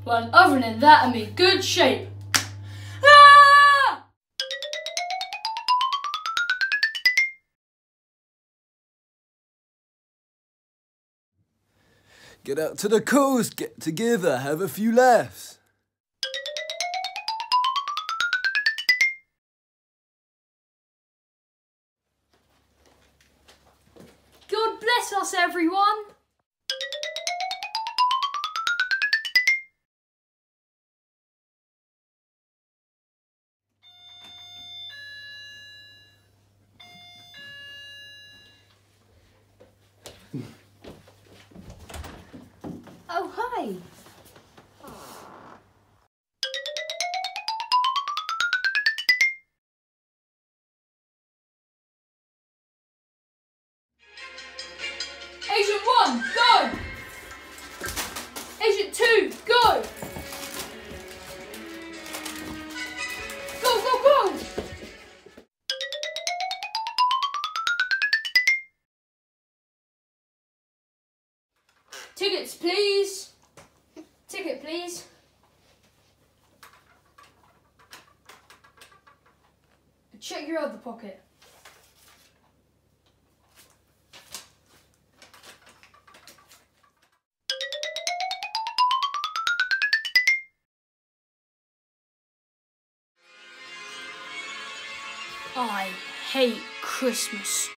Well, other than that, I'm in good shape. Ah! Get out to the coast, get together, have a few laughs. God bless us, everyone. Oh, hi. Agent 1, go! Agent 2, go! Go, go, go! Tickets, please. Ticket, please. Check your other pocket. I hate Christmas.